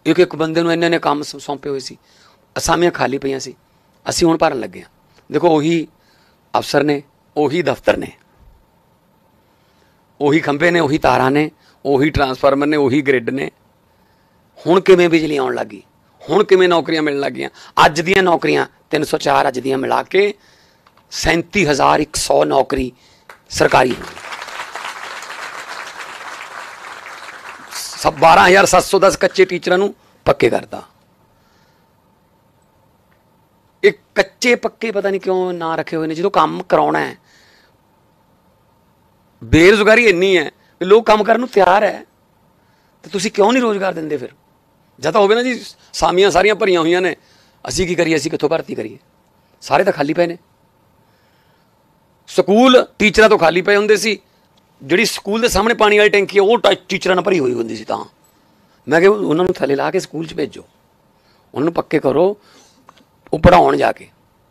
एक एक बंदे नूं इन्ने काम सौंपे हुए सी, असामियां खाली पईयां सी, असीं हुण भरन लगे हां। देखो उही अफसर ने, उही दफ्तर ने, उही खंभे ने, उही तारां ने, उही ट्रांसफार्मर ने, उही ग्रिड ने। हुण किवें बिजली आउण लग गई, हुण किवें नौकरियां मिलण लग गईयां। अज दीयां नौकरियां 304 अज दीयां मिला के 37,100 नौकरी सरकारी हो गई। 12,710 कच्चे टीचरां नूं पक्के करता। एक कच्चे पक्के पता नहीं क्यों ना रखे हुए ने, जो काम कराउणा है। बेरोजगारी इन्नी है कि लोग काम करन नूं तैयार है, तो तुसीं क्यों नहीं रोजगार दिंदे? फिर जद होवे ना जी सामियां सारियां भरियां होईयां ने, असीं की करिए, असीं कित्थों भर्ती करिए? सारे तो खाली पे ने। स्कूल टीचरां तो खाली पे हुंदे सी, जिहड़ी स्कूल के सामने पानी वाली टैंकी है वो टीचरां नाल भरी हुई हुंदी सी। तां मैं कहा उन्हां नूं थल्ले ला के स्कूल च भेजो, उन्हां नूं पक्के करो, वो पढ़ाउण जाके।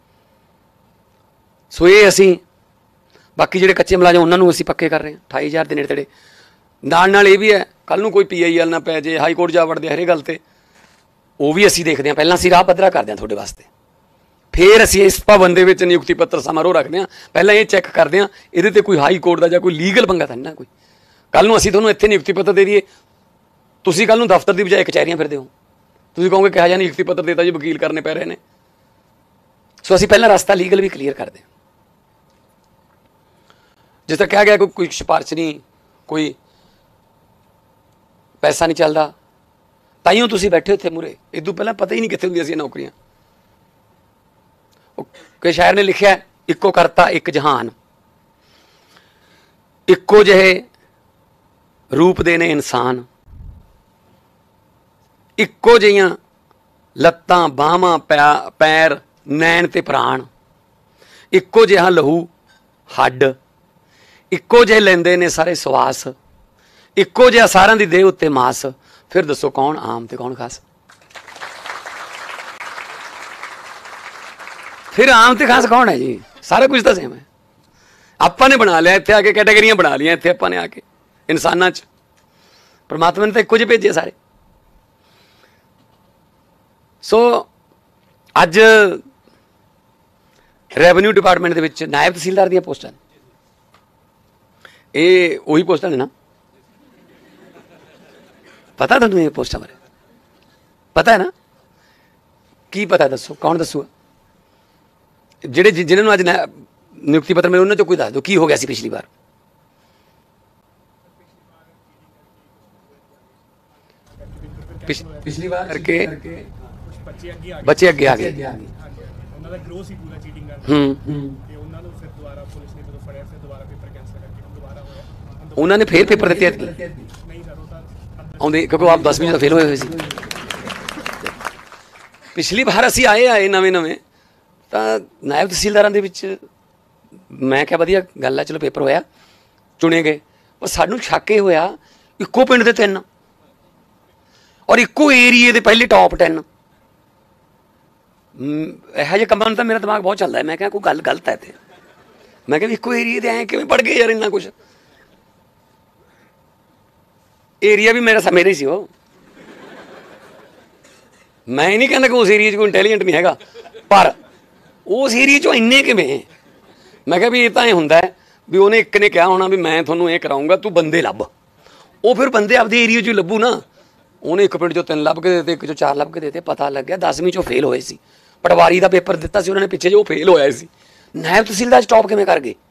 सो ये असीं बाकी जिहड़े कच्चे मुलाजम उन्हां नूं असीं पक्के कर रहे हैं 28,000 के नेड़े तेड़े। नाल ये भी है, कल नूं कोई PIL ना पै जे, हाई कोर्ट जा वड़दे हरे गल ते, वो भी असीं देखदे हां। पहलां असीं राह पद्धरा करदे हां तुहाडे वास्ते, फिर असीं इस भवन दे विच नियुक्ति पत्र समारोह रखदे हां। पहलां ये चैक करदे हां इहदे ते कोई हाई कोर्ट दा जां कोई लीगल पंगा तां नहीं ना कोई। कल नूं असीं तुहानूं इत्थे नियुक्ति पत्र दे दईए, तुसीं कल नूं दफ्तर दी बजाए कचहरियां फिरदे हो, तुसीं कहोगे किहो जिहा नियुक्ति पत्र देता जी, वकील करने पै रहे ने। सो असीं पहलां रस्ता लीगल भी क्लीयर करदे हां। जिस तरह कहा गया कोई सिफारिश नहीं, कोई पैसा नहीं चलता, ताइयों तुसीं बैठे उत्थे मूहरे। इदों पहलां पता ही नहीं कित्थे हुंदियां सी नौकरियां। कोई शायर ने लिखिया, इक्को करता एक जहान, इक्को जिहे रूप दे ने इंसान, इक्को जिहियां लत्तां बाहां पैर नैन ते प्राण, इक्को जिहा लहू हड्ड, इक्को जिहे लैंदे ने सारे सवास, इक्को जिहा सारिਆਂ ਦੀ देह उत्ते मास। फिर दसो कौन आम ते कौन खास? फिर आम ते खास कौन है जी? सारा कुछ तो सेम है। आपां ने बना लिया इत्थे आके, कैटेगरियां बना लिया इत्थे आपां ने आके इंसानां च। परमात्मा ने तो इक्को जिहे भेजे सारे। सो अज रेवन्यू डिपार्टमेंट दे विच नायब तहसीलदार दी पोस्टां, ये उही पोस्टां ने ना? पता तुहानूं ये पोस्टां बारे? पता है ना? की पता दसो, कौन दसूगा? जिहड़े जिन्हां अज नियुक्ति पत्र मिले उन्हां चों कोई दस दो की हो गया सी पिछली बार? पिछली बार करके बच्चे अगे आ गए। उन्होंने फिर पेपर दिते आउंदे, क्योंकि आप 10वीं तो फेल होए हुए सी। पिछली बार असीं आए नवें नवें तां नायब तहसीलदारां दे विच मैं क्या वधिया गल है, चलो पेपर होया, चुने गए। पर सानूं शक ये होया इक्को पिंड दे 3 और इक्को एरिए दे पहले टॉप 10। इहो जिहे कंमां नूं तां मेरा दिमाग बहुत चलदा है। मैं क्या कोई गल गलत है इत्थे। मैं क्या इक्को एरिए दे ऐ किवें पढ़ गए यार इन्ना कुछ? एरिया भी मेरे ही सी वो। मैं नहीं कहना कि उस एरिए कोई इंटैलीजेंट नहीं हैगा, पर उस एरिए चों इन्ने किवें? मैं क्या भी ये तो हुंदा है भी उन्हें एक ने कहा होना भी मैं थोनों ये कराऊंगा, तू बंदे लभ। वो फिर बंदे आपदे एरिए चों लभू ना। उन्हें एक पिंड चों 3 लभ के देते, एक चों 4 लभ के देते। पता लग गया 10वीं चों फेल होए सी। पटवारी का पेपर दिता सी उन्होंने पिछे जो फेल होया सी। नायब तहसीलदार टॉप किवें कर गए?